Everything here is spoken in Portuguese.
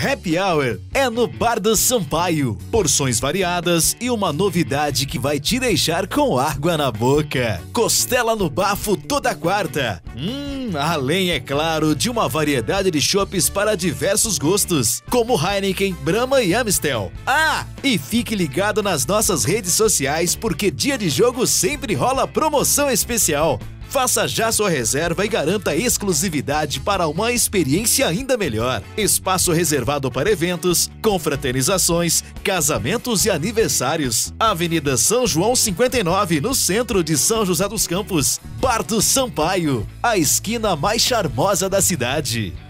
Happy Hour é no Bar do Sampaio. Porções variadas e uma novidade que vai te deixar com água na boca. Costela no bafo toda quarta. Além, é claro, de uma variedade de chopes para diversos gostos, como Heineken, Brahma e Amstel. E fique ligado nas nossas redes sociais, porque dia de jogo sempre rola promoção especial. Faça já sua reserva e garanta exclusividade para uma experiência ainda melhor. Espaço reservado para eventos, confraternizações, casamentos e aniversários. Avenida São João 59, no centro de São José dos Campos. Bar do Sampaio, a esquina mais charmosa da cidade.